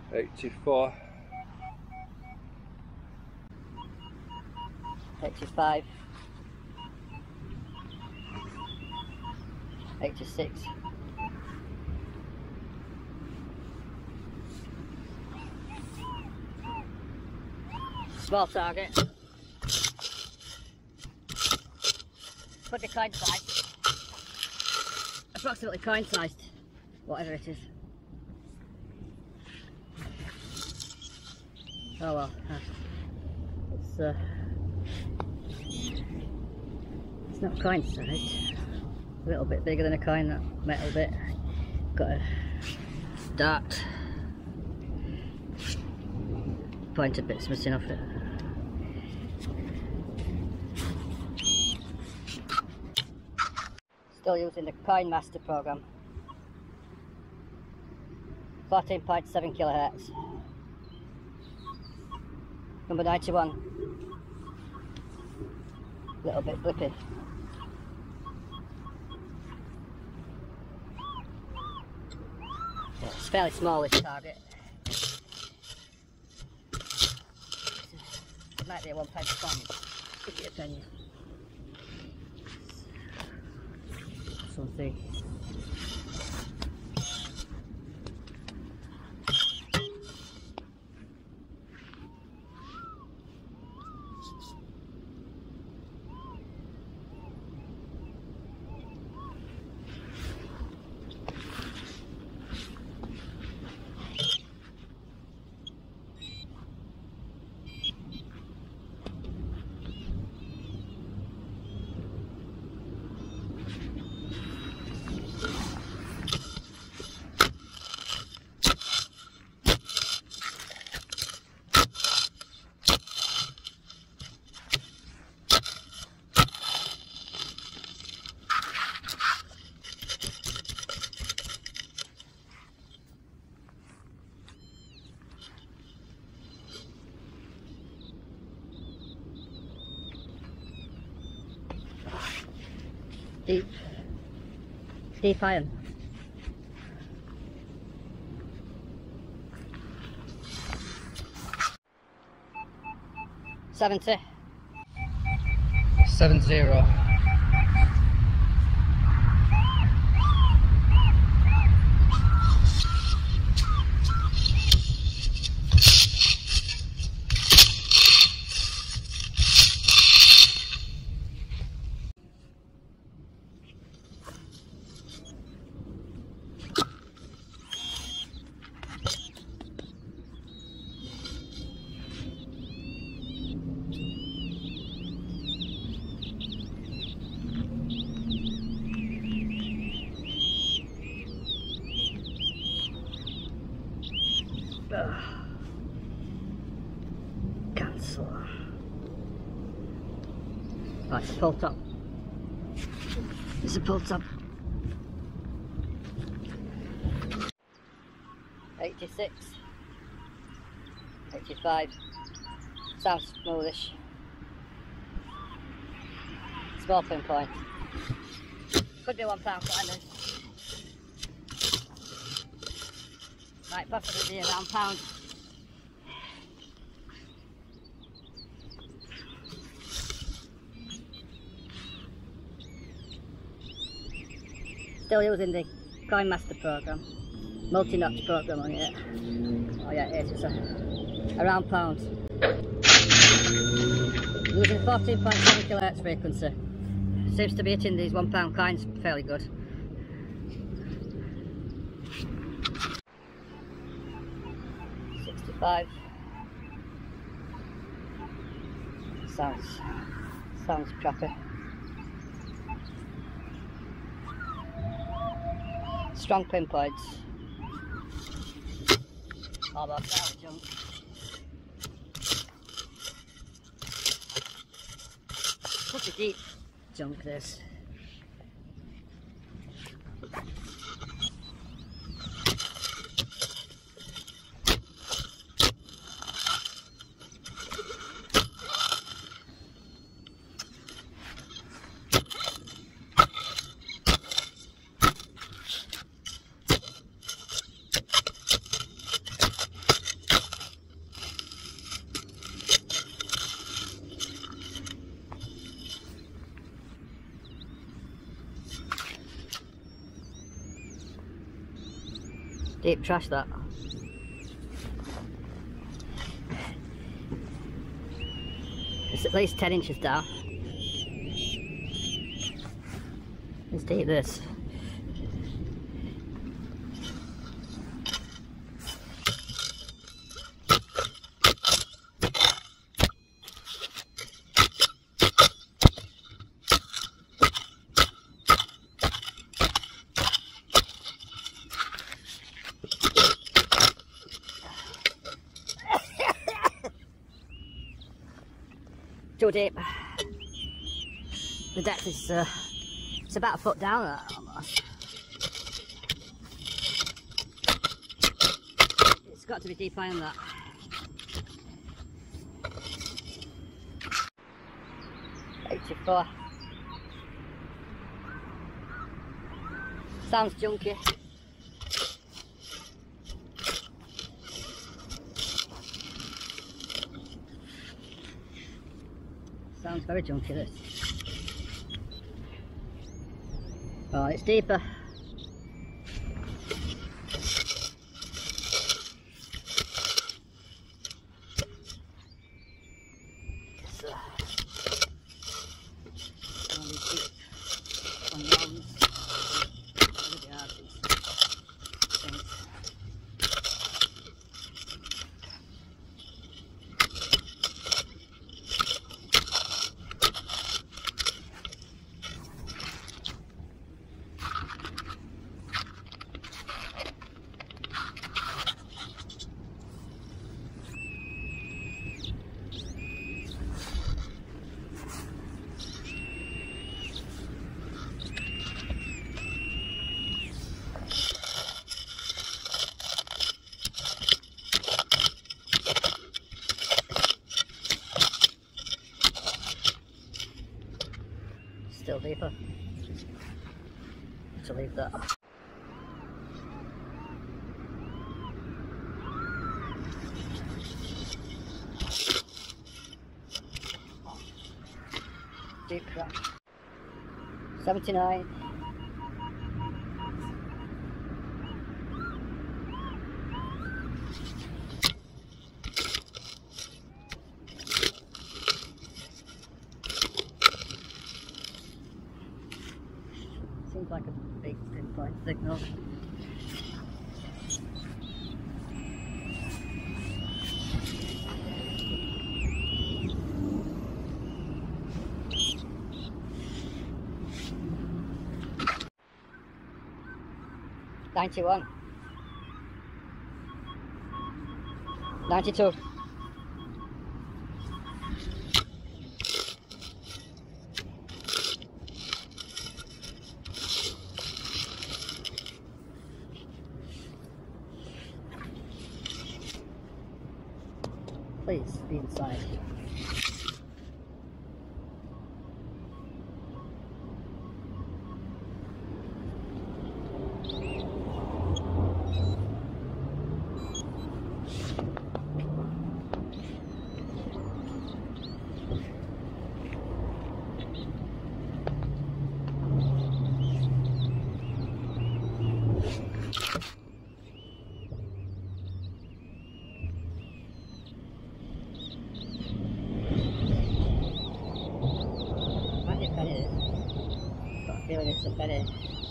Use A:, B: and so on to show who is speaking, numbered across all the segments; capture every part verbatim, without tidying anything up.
A: eighty-four,
B: eighty-five, eighty-six, small target, could be coin sized, approximately coin sized, whatever it is. Oh well, it's uh, it's not coin sized, a little bit bigger than a coin, that metal bit. Got a dart, pointed bits missing off it. Still using the Coinmaster program, fourteen point seven kilohertz. Number ninety-one, a little bit flippy. Yeah, it's fairly small, this target. It might be a one pence coin, could be a penny. Something. Deep, deep iron. Seventy.
A: seven zero.
B: Cancel. Oh, it's a pull top. It's a pull top. eighty-six, eighty-five. Sounds smoothish. Small pinpoint. Could be one pound coin. Might possibly be a round pound. Still using the Coinmaster program, multi-notch program on it. Oh yeah, it is, it's a, a round pound. Using fourteen point seven kilohertz frequency. Seems to be hitting these one pound coins fairly good. sixty-five. Sounds, sounds crappy. Strong pinpoints. Almost out of junk. Pretty deep junk this. Deep trash that. It's at least ten inches down. Let's deep this. Too deep. The depth is uh, it's about a foot down there almost. It's got to be deeper than that. eighty-four. Sounds junky. Sounds very junky, this. Oh, it's deeper. It's, uh, only deep on rounds. Really hard, these things. Still deeper. To leave that. Deep crack. seventy-nine. Seems like a big pinpoint signal. ninety-one. ninety-two. Please be inside. I feel like it's a better.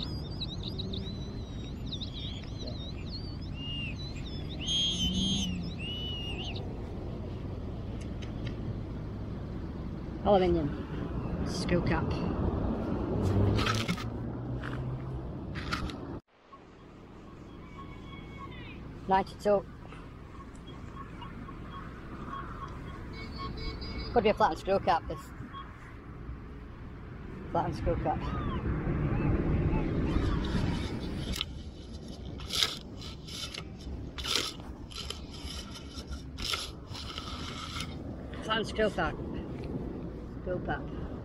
B: Aluminium screw cap. ninety-two. Could be a flattened screw cap. This flattened screw cap. Flattened screw cap. Screw cap.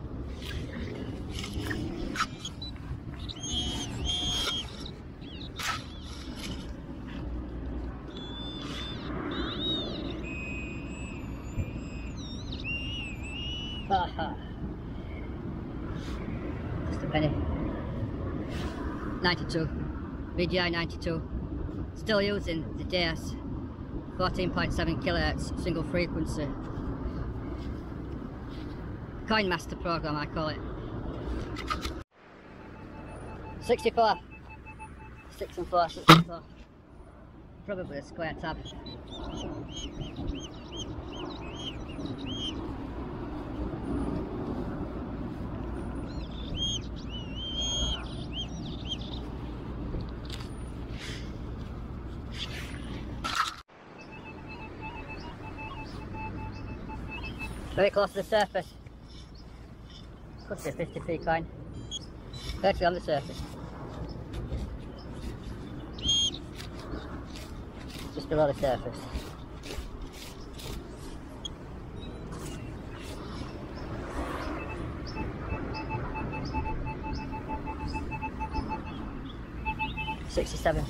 B: Haha. Just a penny. ninety-two. V G I ninety-two. Still using the Deus fourteen point seven kilohertz single frequency Coinmaster program, I call it. sixty-four, six and four, sixty-four. Probably a square tab. Very close to the surface. Could be a fifty p coin. Virtually on the surface. Just below the surface. Sixty-seven.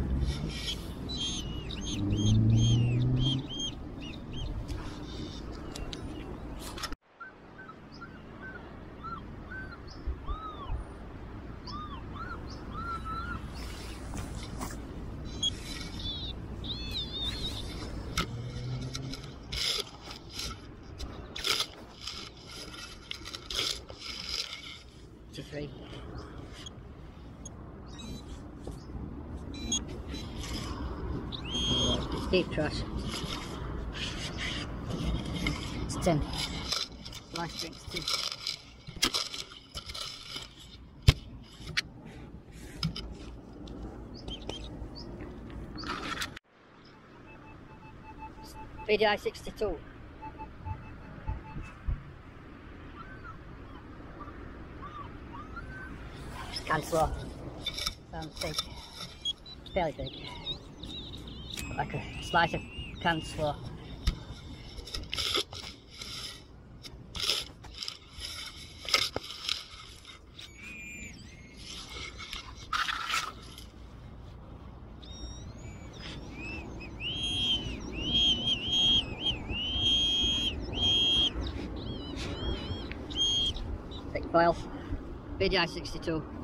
B: Three. It's deep trash. It's ten. Life drinks two. V D I sixty-two. Can slow. Sounds big. Fairly big. Like a slice of can slow. Thick foil. V D I sixty-two.